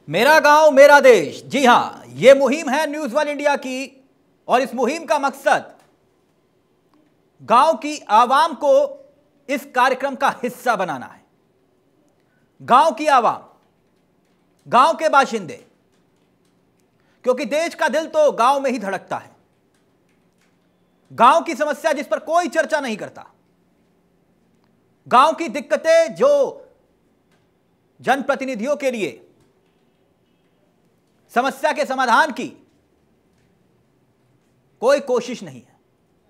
मेरा गांव मेरा देश। जी हां, यह मुहिम है न्यूज वन इंडिया की और इस मुहिम का मकसद गांव की आवाम को इस कार्यक्रम का हिस्सा बनाना है। गांव की आवाम, गांव के बाशिंदे, क्योंकि देश का दिल तो गांव में ही धड़कता है। गांव की समस्या जिस पर कोई चर्चा नहीं करता, गांव की दिक्कतें जो जनप्रतिनिधियों के लिए समस्या के समाधान की कोई कोशिश नहीं है।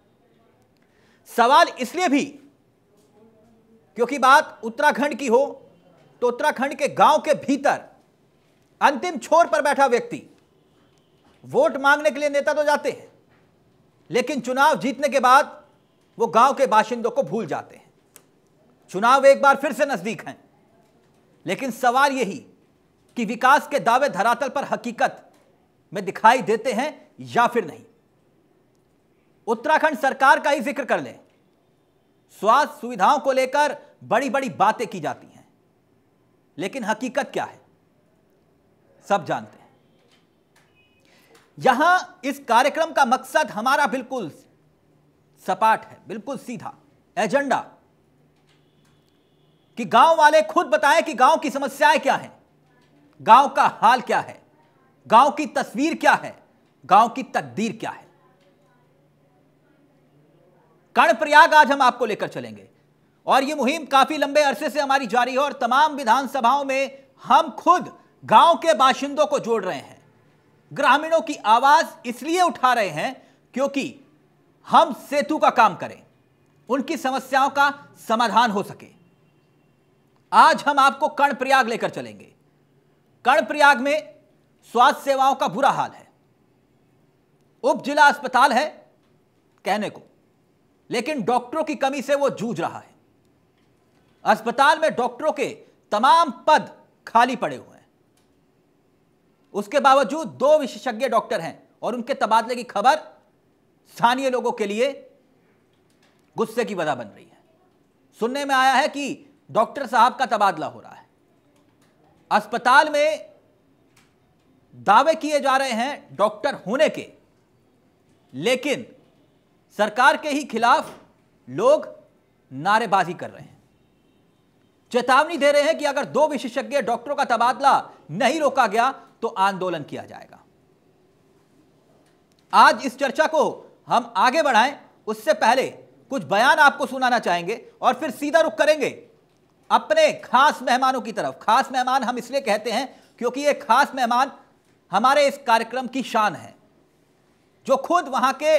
सवाल इसलिए भी क्योंकि बात उत्तराखंड की हो तो उत्तराखंड के गांव के भीतर अंतिम छोर पर बैठा व्यक्ति वोट मांगने के लिए नेता तो जाते हैं, लेकिन चुनाव जीतने के बाद वो गांव के बाशिंदों को भूल जाते हैं। चुनाव एक बार फिर से नजदीक हैं, लेकिन सवाल यही कि विकास के दावे धरातल पर हकीकत में दिखाई देते हैं या फिर नहीं। उत्तराखंड सरकार का ही जिक्र कर लें, स्वास्थ्य सुविधाओं को लेकर बड़ी बड़ी बातें की जाती हैं, लेकिन हकीकत क्या है सब जानते हैं। यहां इस कार्यक्रम का मकसद हमारा बिल्कुल सपाट है, बिल्कुल सीधा एजेंडा कि गांव वाले खुद बताएं कि गांव की समस्याएं क्या हैं, गांव का हाल क्या है, गांव की तस्वीर क्या है, गांव की तकदीर क्या है। कर्णप्रयाग आज हम आपको लेकर चलेंगे और यह मुहिम काफी लंबे अरसे से हमारी जारी है और तमाम विधानसभाओं में हम खुद गांव के बाशिंदों को जोड़ रहे हैं। ग्रामीणों की आवाज इसलिए उठा रहे हैं क्योंकि हम सेतु का काम करें, उनकी समस्याओं का समाधान हो सके। आज हम आपको कर्णप्रयाग लेकर चलेंगे। कर्णप्रयाग में स्वास्थ्य सेवाओं का बुरा हाल है। उप जिला अस्पताल है कहने को, लेकिन डॉक्टरों की कमी से वो जूझ रहा है। अस्पताल में डॉक्टरों के तमाम पद खाली पड़े हुए हैं। उसके बावजूद 2 विशेषज्ञ डॉक्टर हैं और उनके तबादले की खबर स्थानीय लोगों के लिए गुस्से की वजह बन रही है। सुनने में आया है कि डॉक्टर साहब का तबादला हो रहा है। अस्पताल में दावे किए जा रहे हैं डॉक्टर होने के, लेकिन सरकार के ही खिलाफ लोग नारेबाजी कर रहे हैं, चेतावनी दे रहे हैं कि अगर 2 विशेषज्ञ डॉक्टरों का तबादला नहीं रोका गया तो आंदोलन किया जाएगा। आज इस चर्चा को हम आगे बढ़ाएं उससे पहले कुछ बयान आपको सुनाना चाहेंगे और फिर सीधा रुख करेंगे अपने खास मेहमानों की तरफ। खास मेहमान हम इसलिए कहते हैं क्योंकि ये खास मेहमान हमारे इस कार्यक्रम की शान है, जो खुद वहां के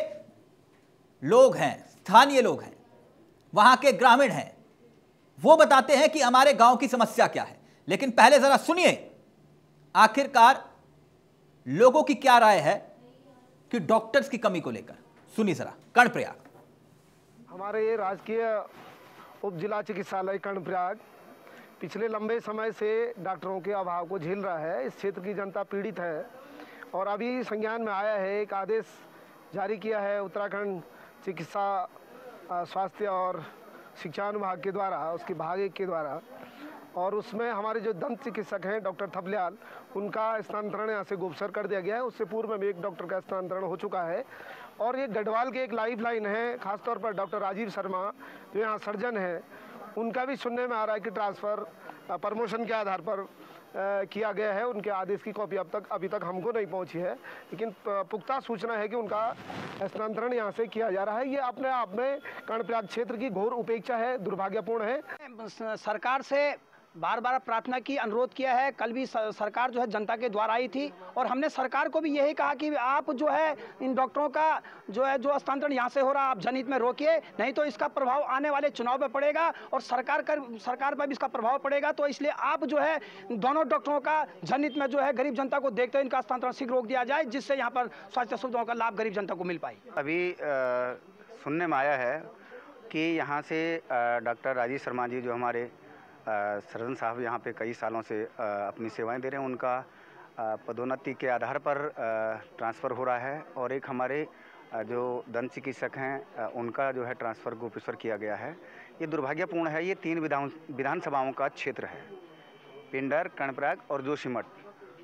लोग हैं, स्थानीय लोग हैं, वहां के ग्रामीण हैं। वो बताते हैं कि हमारे गांव की समस्या क्या है। लेकिन पहले जरा सुनिए आखिरकार लोगों की क्या राय है कि डॉक्टर्स की कमी को लेकर। सुनिए जरा। कर्णप्रयाग, हमारे राजकीय उप जिला चिकित्सालय कर्णप्रयाग पिछले लंबे समय से डॉक्टरों के अभाव को झेल रहा है। इस क्षेत्र की जनता पीड़ित है और अभी संज्ञान में आया है, एक आदेश जारी किया है उत्तराखंड चिकित्सा स्वास्थ्य और शिक्षा विभाग के द्वारा, उसके भाग 1 के द्वारा, और उसमें हमारे जो दंत चिकित्सक हैं डॉक्टर थपलियाल, उनका स्थानांतरण यहाँ से गोपसर कर दिया गया है। उससे पूर्व में एक डॉक्टर का स्थानांतरण हो चुका है। और ये गढ़वाल के एक लाइफ लाइन है, खासतौर पर डॉक्टर राजीव शर्मा जो यहाँ सर्जन है, उनका भी सुनने में आ रहा है कि ट्रांसफ़र प्रमोशन के आधार पर किया गया है। उनके आदेश की कॉपी अभी तक हमको नहीं पहुंची है, लेकिन पुख्ता सूचना है कि उनका स्थानांतरण यहाँ से किया जा रहा है। ये अपने आप में कर्णप्रयाग क्षेत्र की घोर उपेक्षा है, दुर्भाग्यपूर्ण है। सरकार से बार बार प्रार्थना की, अनुरोध किया है। कल भी सरकार जो है जनता के द्वार आई थी और हमने सरकार को भी यही कहा कि आप जो है इन डॉक्टरों का जो हस्तांतरण यहाँ से हो रहा, आप जनहित में रोकिए, नहीं तो इसका प्रभाव आने वाले चुनाव में पड़ेगा और सरकार पर भी इसका प्रभाव पड़ेगा। तो इसलिए आप जो है दोनों डॉक्टरों का जनहित में जो है गरीब जनता को देखते हुए इनका हस्तांतरण शीघ्र रोक दिया जाए, जिससे यहाँ पर स्वास्थ्य सुविधाओं का लाभ गरीब जनता को मिल पाए। अभी सुनने में आया है कि यहाँ से डॉक्टर राजीव शर्मा जी जो हमारे सर्जन साहब यहाँ पे कई सालों से अपनी सेवाएं दे रहे हैं, उनका पदोन्नति के आधार पर ट्रांसफ़र हो रहा है। और एक हमारे जो दंत चिकित्सक हैं उनका जो है ट्रांसफ़र गोपेश्वर किया गया है। ये दुर्भाग्यपूर्ण है। ये 3 विधानसभाओं का क्षेत्र है, पिंडर, कर्णप्रयाग और जोशीमठ।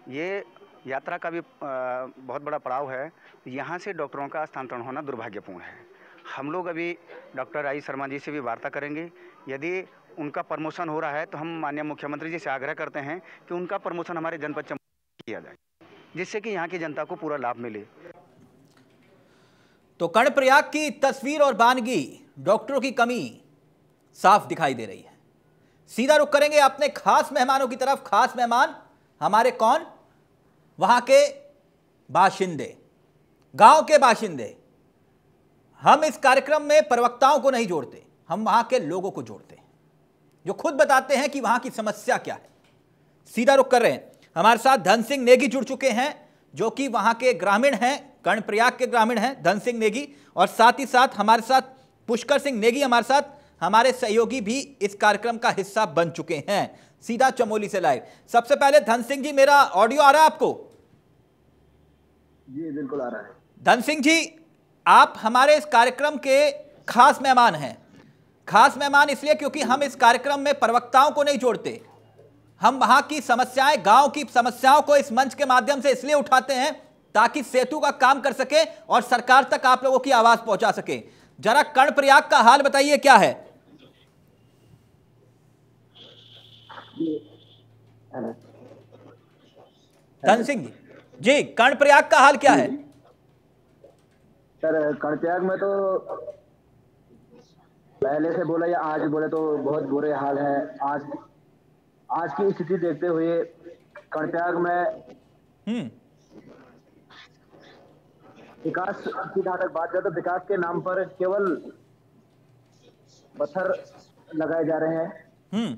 ये यात्रा का भी बहुत बड़ा पड़ाव है। यहाँ से डॉक्टरों का स्थानांतरण होना दुर्भाग्यपूर्ण है। हम लोग अभी डॉक्टर राजेश शर्मा जी से भी वार्ता करेंगे। यदि उनका प्रमोशन हो रहा है तो हम माननीय मुख्यमंत्री जी से आग्रह करते हैं कि उनका प्रमोशन हमारे जनपद चंबल किया जाए, जिससे कि यहाँ की जनता को पूरा लाभ मिले। तो कर्णप्रयाग की तस्वीर और बानगी, डॉक्टरों की कमी साफ दिखाई दे रही है। सीधा रुख करेंगे अपने खास मेहमानों की तरफ। खास मेहमान हमारे कौन? वहां के बाशिंदे, गांव के बाशिंदे। हम इस कार्यक्रम में प्रवक्ताओं को नहीं जोड़ते, हम वहां के लोगों को जोड़ते हैं, जो खुद बताते हैं कि वहां की समस्या क्या है। सीधा रुख कर रहे हैं। हमारे साथ धन सिंह नेगी जुड़ चुके हैं, जो कि वहां के ग्रामीण हैं, कर्णप्रयाग के ग्रामीण हैं, धन सिंह नेगी। और साथ ही साथ हमारे साथ पुष्कर सिंह नेगी, हमारे साथ हमारे सहयोगी भी इस कार्यक्रम का हिस्सा बन चुके हैं। सीधा चमोली से लाइव। सबसे पहले धन सिंह जी, मेरा ऑडियो आ रहा है आपको? जी बिल्कुल आ रहा है। धन सिंह जी, आप हमारे इस कार्यक्रम के खास मेहमान हैं। खास मेहमान इसलिए क्योंकि हम इस कार्यक्रम में प्रवक्ताओं को नहीं जोड़ते, हम वहां की समस्याएं, गांव की समस्याओं को इस मंच के माध्यम से इसलिए उठाते हैं ताकि सेतु का काम कर सके और सरकार तक आप लोगों की आवाज पहुंचा सके। जरा कर्णप्रयाग का हाल बताइए, क्या है? धन सिंह जी, कर्णप्रयाग का हाल क्या है? सर कर्णप्रयाग में तो पहले से बोले या आज बोले तो बहुत बुरे हाल है। आज की स्थिति देखते हुए कर्णप्रयाग में विकास की जहां तक बात करें तो विकास के नाम पर केवल पत्थर लगाए जा रहे हैं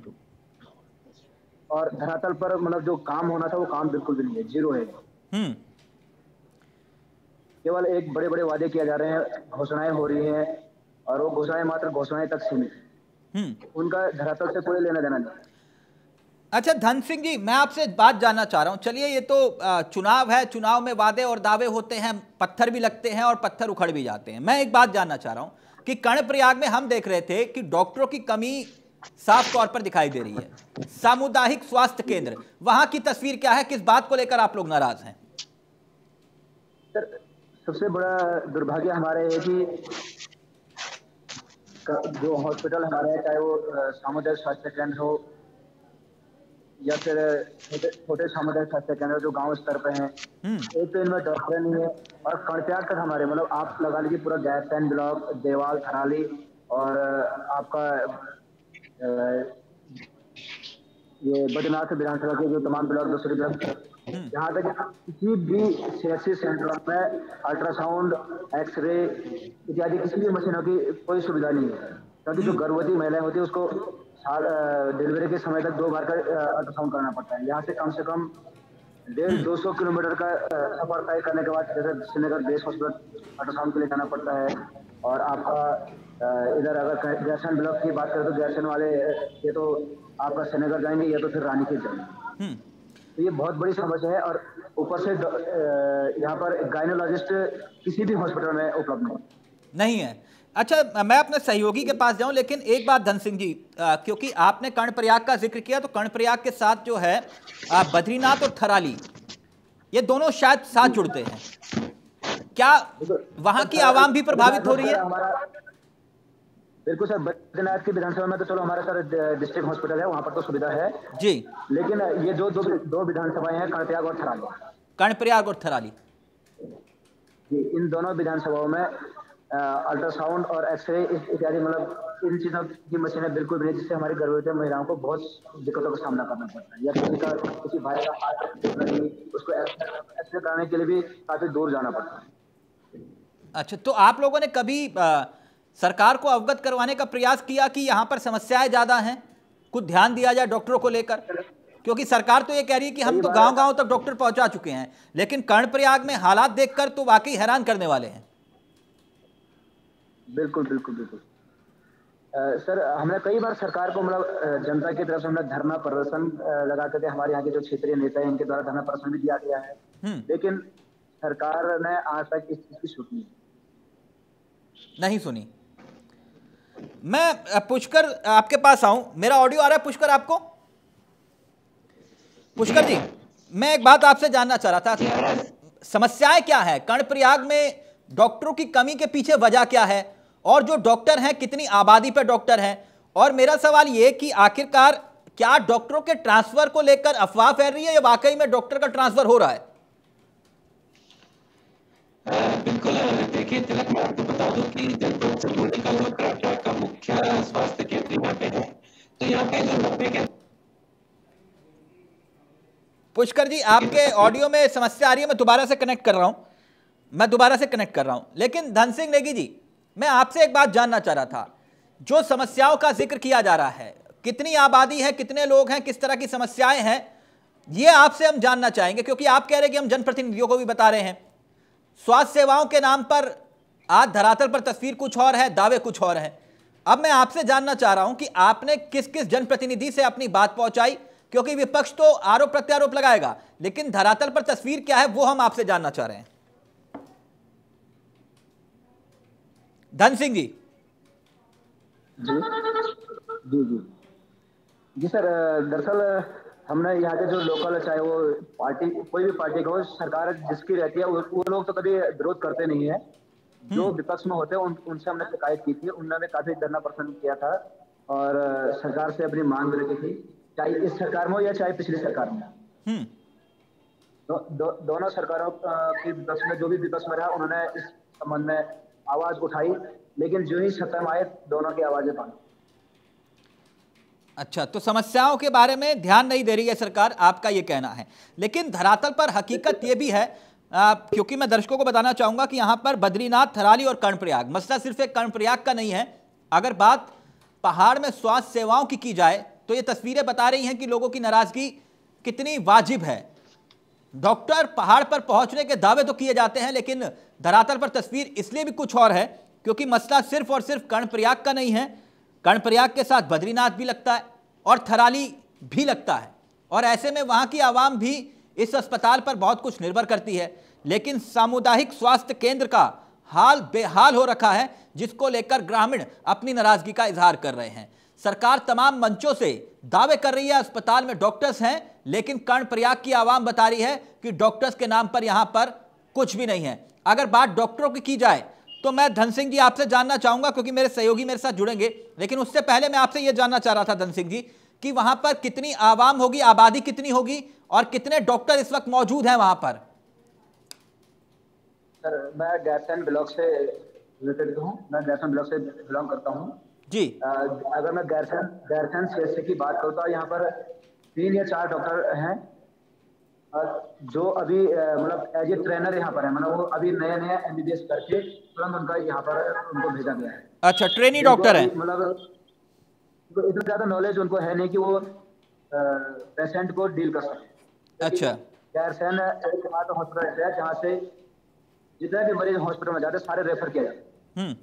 और धरातल पर मतलब जो काम होना था वो काम बिल्कुल भी नहीं है, जीरो है। केवल एक बड़े बड़े वादे किए जा रहे हैं, घोषणाएं हो रही हैं और वो घोषणाएं मात्र घोषणाएं तक सीमित, उनका धरातल से कोई लेना देना नहीं। अच्छा धन सिंह जी, मैं आपसे बात जानना चाह रहा हूं। चलिए, ये तो चुनाव है, चुनाव में वादे और दावे होते हैं, पत्थर भी लगते हैं और पत्थर उखड़ भी जाते हैं। मैं एक बात जानना चाह रहा हूं कि कर्णप्रयाग में हम देख रहे थे कि डॉक्टरों की कमी साफ तौर पर दिखाई दे रही है। सामुदायिक स्वास्थ्य केंद्र, वहां की तस्वीर क्या है? किस बात को लेकर आप लोग नाराज हैं? सर सबसे बड़ा दुर्भाग्य हमारे है कि जो हॉस्पिटल हमारे हैं, चाहे वो सामुदायिक स्वास्थ्य केंद्र हो या फिर छोटे सामुदायिक स्वास्थ्य केंद्र जो गांव स्तर पे हैं, एक तो इनमें डॉक्टर नहीं है। और कर्णप्रयाग तक हमारे मतलब आप लगा लीजिए पूरा गैरसैंण ब्लॉक, देवाल, थराली और आपका ये बद्रीनाथ विधानसभा के जो तमाम ब्लॉक, दूसरे ब्लॉक, जहाँ तक किसी भी सीएचसी सेंटरों में अल्ट्रासाउंड, एक्सरे इत्यादि किसी भी मशीनों की कोई सुविधा नहीं है। क्योंकि जो गर्भवती महिलाएं होती है उसको डिलीवरी के समय तक 2 बार का अल्ट्रासाउंड करना पड़ता है। यहाँ से कम 150-200 किलोमीटर का सफर तय करने के बाद जैसे श्रीनगर बेस हॉस्पिटल अल्ट्रासाउंड के लिए जाना पड़ता है। और आपका इधर अगर गैरसैंण ब्लॉक की बात करें तो गैरसैंण वाले ये तो आपका श्रीनगर जाएंगे या तो फिर रानीखेत जाएंगे। तो ये बहुत बड़ी समस्या है। और ऊपर से यहाँ पर गायनोलॉजिस्ट किसी भी हॉस्पिटल में उपलब्ध नहीं है। अच्छा, मैं अपने सहयोगी के पास जाऊं, लेकिन एक बात धन सिंह जी, क्योंकि आपने कर्णप्रयाग का जिक्र किया, तो कर्णप्रयाग के साथ जो है बद्रीनाथ और थराली, ये दोनों शायद साथ जुड़ते हैं। क्या वहां की आवाम भी प्रभावित हो रही है? बिल्कुल सर, बद्रीनाथ की विधानसभा में तो चलो हमारा सर डिस्ट्रिक्ट हॉस्पिटल है, वहां पर तो सुविधा है जी, लेकिन ये दो विधानसभाएं हैं, कर्णप्रयाग और थराली। कर्णप्रयाग और थराली जी, इन दोनों विधानसभाओं में अल्ट्रासाउंड और एक्सरे इत्यादि मतलब इन चीजों की मशीनें बिल्कुल भी नहीं, जिससे हमारी गर्भवती महिलाओं को बहुत दिक्कतों का सामना करना पड़ता है। या किसी भाई का हार्ट उसको एक्सरे कराने के लिए भी काफी दूर जाना पड़ता है। अच्छा, तो आप लोगों ने कभी सरकार को अवगत करवाने का प्रयास किया कि यहाँ पर समस्याएं ज्यादा हैं, कुछ ध्यान दिया जाए डॉक्टरों को लेकर? क्योंकि सरकार तो ये कह रही है कि हम तो गांव-गांव तक डॉक्टर पहुंचा चुके हैं, लेकिन कर्णप्रयाग में हालात देखकर तो वाकई हैरान करने वाले हैं। बिल्कुल बिल्कुल बिल्कुल सर, हमने कई बार सरकार को मतलब जनता की तरफ से हमने धरना प्रदर्शन लगा करके, हमारे यहाँ के जो क्षेत्रीय नेता हैं इनके द्वारा धरना प्रदर्शन भी दिया गया है, लेकिन सरकार ने आज तक इस चीज की सुनी नहीं सुनी। मैं पुष्कर आपके पास आऊं, मेरा ऑडियो आ रहा है पुष्कर आपको? पुष्कर जी, मैं एक बात आपसे जानना चाह रहा था, समस्याएं क्या है कर्णप्रयाग में? डॉक्टरों की कमी के पीछे वजह क्या है? और जो डॉक्टर हैं, कितनी आबादी पर डॉक्टर हैं? और मेरा सवाल ये कि आखिरकार क्या डॉक्टरों के ट्रांसफर को लेकर अफवाह फैल रही है या वाकई में डॉक्टर का ट्रांसफर हो रहा है? बिल्कुल। देखिए तिलक, मैं आपको बता दूं कि जनपद चंदौली का जो कर्णप्रयाग का मुख्य स्वास्थ्य केंद्र यहाँ पे है, तो यहाँ पे जो 90 के पुष्कर जी, आपके ऑडियो में समस्या आ रही है, मैं दोबारा से कनेक्ट कर रहा हूं। लेकिन धन सिंह नेगी जी, मैं आपसे एक बात जानना चाह रहा था। जो समस्याओं का जिक्र किया जा रहा है, कितनी आबादी है, कितने लोग हैं, किस तरह की समस्याएं हैं, ये आपसे हम जानना चाहेंगे, क्योंकि आप कह रहे हैं कि हम जनप्रतिनिधियों को भी बता रहे हैं। स्वास्थ्य सेवाओं के नाम पर आज धरातल पर तस्वीर कुछ और है, दावे कुछ और हैं। अब मैं आपसे जानना चाह रहा हूं कि आपने किस किस जनप्रतिनिधि से अपनी बात पहुंचाई, क्योंकि विपक्ष तो आरोप प्रत्यारोप लगाएगा, लेकिन धरातल पर तस्वीर क्या है वो हम आपसे जानना चाह रहे हैं। धन सिंह जी। जी सर, दरअसल हमने यहाँ के जो लोकल, चाहे वो पार्टी, कोई भी पार्टी का हो, सरकार जिसकी रहती है वो लोग तो कभी विरोध करते नहीं है। जो विपक्ष में होते हैं उनसे हमने शिकायत की थी, उन्होंने काफी धरना प्रदर्शन किया था और सरकार से अपनी मांग रखी थी, चाहे इस सरकार में हो या चाहे पिछली सरकार में। दोनों सरकारों की विपक्ष में, जो भी विपक्ष में रहा, उन्होंने इस संबंध में आवाज उठाई, लेकिन जो ही सत्ता में आए दोनों की आवाजें बंद। अच्छा, तो समस्याओं के बारे में ध्यान नहीं दे रही है सरकार, आपका ये कहना है। लेकिन धरातल पर हकीकत ये भी है, क्योंकि मैं दर्शकों को बताना चाहूंगा कि यहां पर बद्रीनाथ, थराली और कर्णप्रयाग, मसला सिर्फ एक कर्णप्रयाग का नहीं है। अगर बात पहाड़ में स्वास्थ्य सेवाओं की जाए तो ये तस्वीरें बता रही हैं कि लोगों की नाराजगी कितनी वाजिब है। डॉक्टर पहाड़ पर पहुंचने के दावे तो किए जाते हैं, लेकिन धरातल पर तस्वीर इसलिए भी कुछ और है क्योंकि मसला सिर्फ और सिर्फ कर्णप्रयाग का नहीं है। कर्णप्रयाग के साथ बद्रीनाथ भी लगता है और थराली भी लगता है, और ऐसे में वहां की आवाम भी इस अस्पताल पर बहुत कुछ निर्भर करती है। लेकिन सामुदायिक स्वास्थ्य केंद्र का हाल बेहाल हो रखा है, जिसको लेकर ग्रामीण अपनी नाराजगी का इजहार कर रहे हैं। सरकार तमाम मंचों से दावे कर रही है अस्पताल में डॉक्टर्स हैं, लेकिन कर्णप्रयाग की आवाम बता रही है कि डॉक्टर्स के नाम पर यहां पर कुछ भी नहीं है। अगर बात डॉक्टरों की जाए तो मैं धन सिंह जी आपसे जानना चाहूंगा, क्योंकि मेरे सहयोगी मेरे साथ जुड़ेंगे, लेकिन उससे पहले मैं आपसे यह जानना चाह रहा था धन सिंह जी कि वहां पर कितनी आवाम होगी, आबादी कितनी होगी और कितने डॉक्टर इस वक्त मौजूद हैं वहां पर? सर, मैं गैरसैंण ब्लॉक से रिलेटेड हूँ, मैं गैरसैंण ब्लॉक से बिलोंग करता हूँ जी। अगर मैं गैरसैंण क्षेत्र की बात करूँ तो यहाँ पर 3 या 4 डॉक्टर हैं जो अभी मतलब एज ए ट्रेनर यहाँ पर है, मतलब वो अभी नया MBBS करके तुरंत उनका यहाँ पर उनको भेजा गया है। अच्छा, ट्रेनी डॉक्टर हैं। मतलब इतना ज्यादा नॉलेज उनको है नहीं कि वो पेशेंट को डील कर सके। अच्छा, गैरसैंण एक मात्र हॉस्पिटल है जहाँ से जितने भी मरीज हॉस्पिटल में जाते हैं सारे रेफर किया जाता है।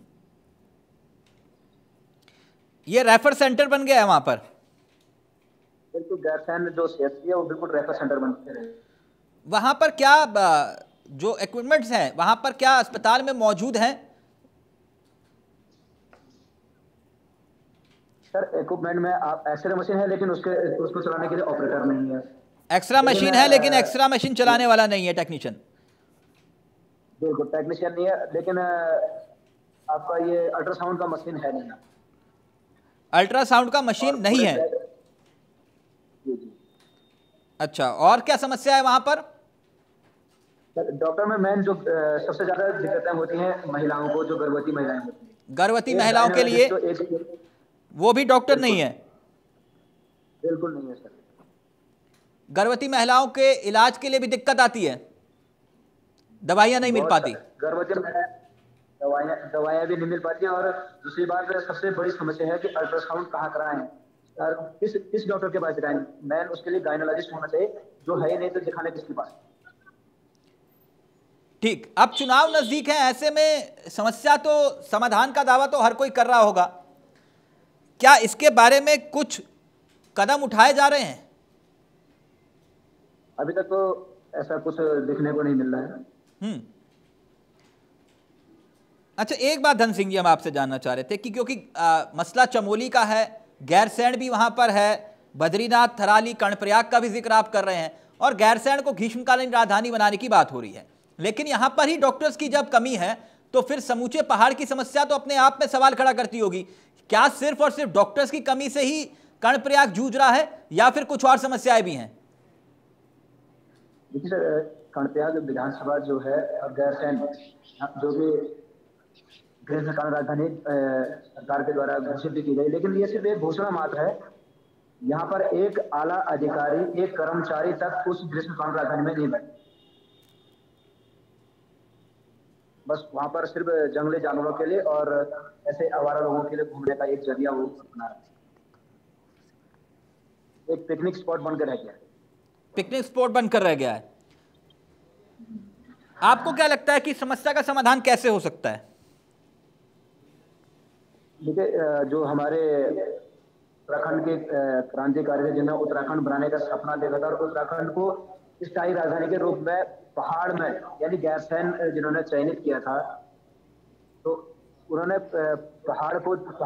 ये रेफर सेंटर बन गया है वहां पर। बिल्कुल, गैरसैंण जो CHC है वो बिल्कुल रेफर सेंटर बन गया है। वहां पर क्या जो इक्विपमेंट्स हैं वहां पर क्या अस्पताल में मौजूद हैं? सर, इक्विपमेंट में आप एक्सरे मशीन है, लेकिन उसको चलाने के लिए ऑपरेटर नहीं है। एक्सरा मशीन है, लेकिन एक्सरा मशीन चलाने वाला नहीं है टेक्नीशियन। बिल्कुल, टेक्नीशियन नहीं है, लेकिन आपका ये अल्ट्रासाउंड का मशीन है नहीं। अल्ट्रासाउंड का मशीन नहीं है। अच्छा, और क्या समस्या है वहां पर? डॉक्टर में मेन जो सबसे ज्यादा दिक्कतें होती हैं महिलाओं को, जो गर्भवती महिलाएं होती हैं। गर्भवती महिलाओं के लिए वो भी डॉक्टर नहीं है? बिल्कुल नहीं है सर। गर्भवती महिलाओं के इलाज के लिए भी दिक्कत आती है, दवाइयां नहीं मिल पाती। गर्भवती दवाइयां भी नहीं मिल पाती, और दूसरी बात सबसे बड़ी समस्या है कि अल्ट्रासाउंड कहाँ कराएं, किस डॉक्टर के पास जाएं। मैन उसके लिए गायनोलॉजिस्ट होना चाहिए, जो है ही नहीं तो दिखाने किसके पास। ठीक, अब चुनाव नजदीक है, ऐसे में समस्या तो समाधान का दावा तो हर कोई कर रहा होगा, क्या इसके बारे में कुछ कदम उठाए जा रहे हैं? अभी तक तो ऐसा कुछ देखने को नहीं मिल रहा है। अच्छा, एक बात धन सिंह जी हम आपसे जानना चाह रहे थे कि क्योंकि मसला चमोली का है, गैरसैंण भी वहां पर है, बद्रीनाथ, थराली, कर्णप्रयाग का भी जिक्र आप कर रहे हैं, और गैरसैंण को ग्रीष्मकालीन राजधानी बनाने की बात हो रही है। लेकिन यहां पर ही डॉक्टर्स की जब कमी है तो फिर समूचे पहाड़ की समस्या तो अपने आप में सवाल खड़ा करती होगी। क्या सिर्फ और सिर्फ डॉक्टर्स की कमी से ही कर्णप्रयाग जूझ रहा है या फिर कुछ और समस्याएं भी हैं? देखिए सर, कर्णप्रयाग विधानसभा जो है और गैरसैंण जो कि ग्रीष्मकालीन राजधानी सरकार के द्वारा घोषित की गई, लेकिन ये सिर्फ एक घोषणा मात्र है। यहाँ पर एक आला अधिकारी, एक कर्मचारी तक उस ग्रीष्मकालीन राजधानी में नहीं बैठे। बस वहां पर सिर्फ जंगली जानवरों के लिए और ऐसे आवारा लोगों के लिए घूमने का एक जरिया वो बना रहा है। एक पिकनिक स्पॉट बनकर रह गया है। पिकनिक स्पॉट बनकर रह गया है। आपको क्या लगता है कि समस्या का समाधान कैसे हो सकता है? देखिए, जो हमारे उत्तराखंड के क्रांतिकारी थे जिन्होंने उत्तराखंड बनाने का सपना देखा था और उत्तराखंड को स्थायी राजधानी के रूप में पहाड़ में यानी गैरसैंण जिन्होंने चयनित किया था, तो उन्होंने पहाड़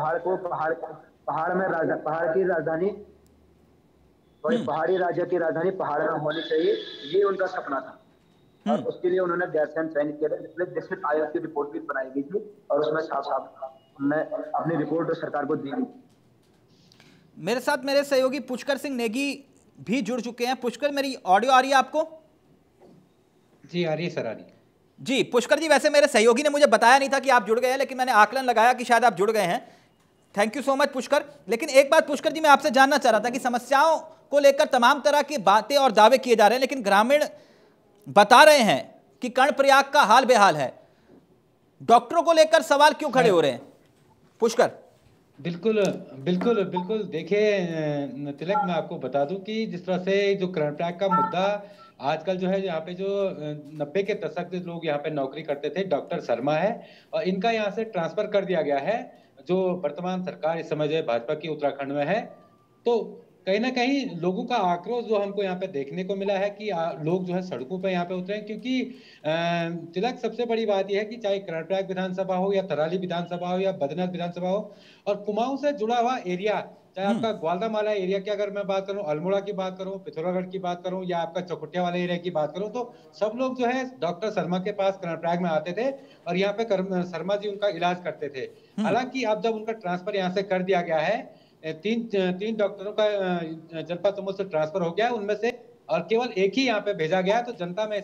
की राजधानी और पहाड़ी राज्य की राजधानी पहाड़ में होनी चाहिए, ये उनका सपना था। और उसके लिए उन्होंने गैरसैंण चयनित किया था। इसलिए डिस्ट्रिक्ट आयोग की रिपोर्ट भी बनाई गई थी और उसमें साफ उन्होंने अपनी रिपोर्ट सरकार को दी। मेरे साथ मेरे सहयोगी पुष्कर सिंह नेगी भी जुड़ चुके हैं। पुष्कर, मेरी ऑडियो आ रही है आपको? जी आ रही है सर, आ रही है। जी पुष्कर जी, वैसे मेरे सहयोगी ने मुझे बताया नहीं था कि आप जुड़ गए हैं, लेकिन मैंने आकलन लगाया कि शायद आप जुड़ गए हैं। Thank you so much Pushkar. लेकिन एक बात पुष्कर जी मैं आपसे जानना चाह रहा था कि समस्याओं को लेकर तमाम तरह की बातें और दावे किए जा रहे हैं, लेकिन ग्रामीण बता रहे हैं कि कर्णप्रयाग का हाल बेहाल है। डॉक्टरों को लेकर सवाल क्यों खड़े हो रहे हैं पुष्कर? बिल्कुल बिल्कुल बिल्कुल। देखिए तिलक, मैं आपको बता दूं कि जिस तरह से जो कर्णप्रयाग का मुद्दा आजकल जो है, यहाँ पे जो 90 के दशक से लोग यहाँ पे नौकरी करते थे, डॉक्टर शर्मा है और इनका यहाँ से ट्रांसफर कर दिया गया है। जो वर्तमान सरकार इस समय जो है भाजपा की उत्तराखंड में है, तो कहीं ना कहीं लोगों का आक्रोश जो हमको यहाँ पे देखने को मिला है कि लोग जो है सड़कों पे यहाँ पे उतरे हैं। क्योंकि तिलक, सबसे बड़ी बात यह है कि चाहे कर्णप्रयाग विधानसभा हो या थराली विधानसभा हो या बद्रीनाथ विधानसभा हो और कुमाऊं से जुड़ा हुआ एरिया, चाहे आपका ग्वालदामाला एरिया की अगर मैं बात करूं, अल्मोड़ा की बात करूं, पिथौरागढ़ की बात करूं या आपका चौकुटिया वाला एरिया की बात करूं, तो सब लोग जो है डॉक्टर शर्मा के पास कर्णप्रयाग में आते थे और यहाँ पे शर्मा जी उनका इलाज करते थे। हालांकि अब जब उनका ट्रांसफर यहाँ से कर दिया गया है, तीन डॉक्टरों का जनपद समूह से ट्रांसफर हो गया है उनमें से, और केवल एक ही यहाँ पे भेजा गया है। तो जनता में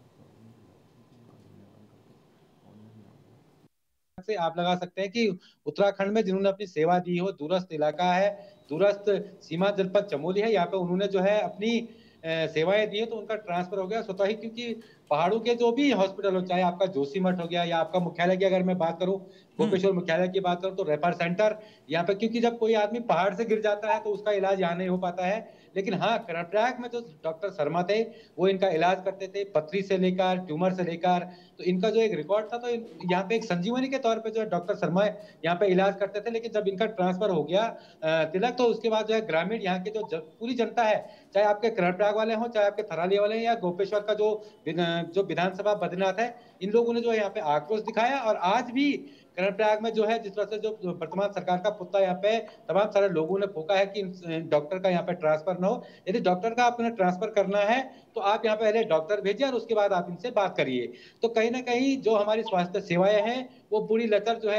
से आप लगा सकते हैं कि उत्तराखंड में जिन्होंने अपनी सेवा दी हो, दूरस्थ इलाका है, दूरस्थ सीमा जनपद चमोली है, यहाँ पे उन्होंने जो है अपनी सेवाएं दी है, तो उनका ट्रांसफर हो गया स्वतः ही। क्योंकि पहाड़ों के जो भी हॉस्पिटल हो, चाहे आपका जोशीमठ हो गया या आपका मुख्यालय की अगर मैं बात करूं, गोपेश्वर मुख्यालय की बात करूं, तो रेफर सेंटर यहाँ पे, क्योंकि जब कोई आदमी पहाड़ से गिर जाता है तो उसका इलाज यहाँ नहीं हो पाता है। लेकिन हाँ, कर्णप्रयाग में जो डॉक्टर शर्मा थे वो इनका इलाज करते थे, पथरी से लेकर ट्यूमर से लेकर, तो इनका जो एक रिकॉर्ड था, तो यहाँ पे एक संजीवनी के तौर पे जो है डॉक्टर शर्मा यहाँ पे इलाज करते थे। लेकिन जब इनका ट्रांसफर हो गया तिलक, तो उसके बाद जो है ग्रामीण यहाँ की जो पूरी जनता है, चाहे आपके कर्णप्रयाग वाले हों, चाहे आपके थराली वाले हैं या गोपेश्वर का जो विधानसभा बद्रीनाथ है, इन लोगों ने जो है यहाँ पे आक्रोश दिखाया। और आज भी कर्णप्रयाग में जो है जिस तरह से जो वर्तमान सरकार का पुतला यहाँ पे तमाम सारे लोगों ने फूका है कि डॉक्टर का यहाँ पे ट्रांसफर न हो। यदि डॉक्टर का आपने ट्रांसफर करना है तो आप यहाँ पे पहले डॉक्टर भेजिए और उसके बाद आप इनसे बात करिए। तो कहीं ना कहीं जो हमारी स्वास्थ्य सेवाएं हैं वो पूरी लचर जो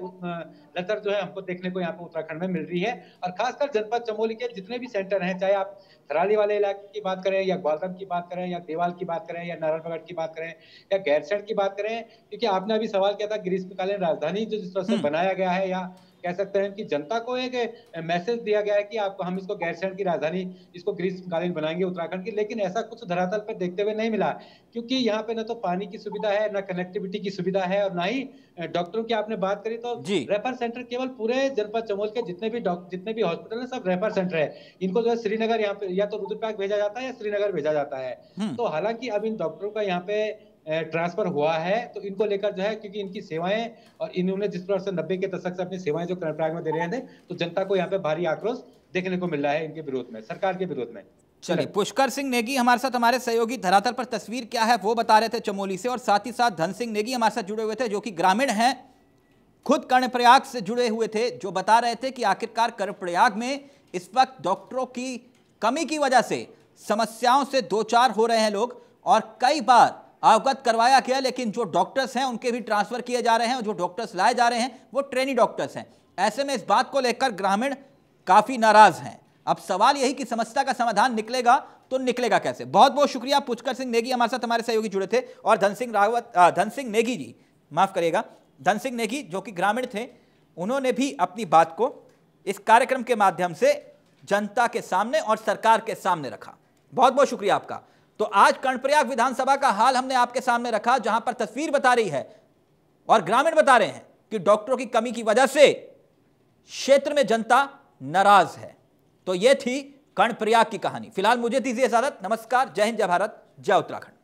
है हमको देखने को यहाँ पे उत्तराखंड में मिल रही है। और खासकर जनपद चमोली के जितने भी सेंटर हैं, चाहे आप थराली वाले इलाके की बात करें या ग्वालदम की बात करें या देवाल की बात करें या नारायणगढ़ की बात करें या गैरसैंण की बात करें, क्योंकि आपने अभी सवाल किया था ग्रीष्मकालीन राजधानी जो जिस तरह से बनाया गया है, या कह सकते हैं कि जनता को एक मैसेज दिया गया है कि आपको हम इसको गैरसैंण की राजधानी, इसको ग्रीष्मकालीन बनाएंगे उत्तराखंड की। लेकिन ऐसा कुछ धरातल पर देखते हुए नहीं मिला, क्योंकि यहाँ पे न तो पानी की सुविधा है, न कनेक्टिविटी की सुविधा है, और ना ही डॉक्टरों की आपने बात करी तो रेफर सेंटर केवल पूरे जनपद चमोल के जितने भी हॉस्पिटल है सब रेफर सेंटर है। इनको जो है श्रीनगर यहाँ पे या तो रुद्रप्रयाग भेजा जाता है या श्रीनगर भेजा जाता है। तो हालांकि अब इन डॉक्टरों का यहाँ पे ट्रांसफर हुआ है, तो इनको लेकर जो है, क्योंकि इनकी सेवाएं और इन्होंने जिस तरह से 90 के दशक से अपनी सेवाएं जो कर्णप्रयाग में दे रहे थे, तो जनता को यहाँ पे भारी आक्रोश देखने को मिल रहा है इनके विरोध में, सरकार के विरोध में। चलिए, पुष्कर सिंह नेगी हमारे साथ, हमारे सहयोगी धरातल पर तस्वीर क्या है वो बता रहे थे चमोली से, और साथ ही साथ धन सिंह नेगी हमारे साथ जुड़े हुए थे जो कि ग्रामीण हैं, खुद कर्णप्रयाग से जुड़े हुए थे, जो बता रहे थे कि आखिरकार कर्णप्रयाग में इस वक्त डॉक्टरों की कमी की वजह से समस्याओं से दो चार हो रहे हैं लोग और कई बार अवगत करवाया गया, लेकिन जो डॉक्टर्स हैं उनके भी ट्रांसफर किए जा रहे हैं और जो डॉक्टर्स लाए जा रहे हैं वो ट्रेनी डॉक्टर्स हैं। ऐसे में इस बात को लेकर ग्रामीण काफी नाराज हैं। अब सवाल यही कि समस्या का समाधान निकलेगा तो निकलेगा कैसे। बहुत बहुत शुक्रिया। पुष्कर सिंह नेगी हमारे साथ हमारे सहयोगी जुड़े थे और धन सिंह नेगी जी, माफ करिएगा, धन सिंह नेगी जो कि ग्रामीण थे, उन्होंने भी अपनी बात को इस कार्यक्रम के माध्यम से जनता के सामने और सरकार के सामने रखा। बहुत बहुत शुक्रिया आपका। तो आज कर्णप्रयाग विधानसभा का हाल हमने आपके सामने रखा, जहां पर तस्वीर बता रही है और ग्रामीण बता रहे हैं कि डॉक्टरों की कमी की वजह से क्षेत्र में जनता नाराज है। तो यह थी कर्णप्रयाग की कहानी। फिलहाल मुझे दीजिए इजाजत। नमस्कार, जय हिंद, जय भारत, जय उत्तराखंड।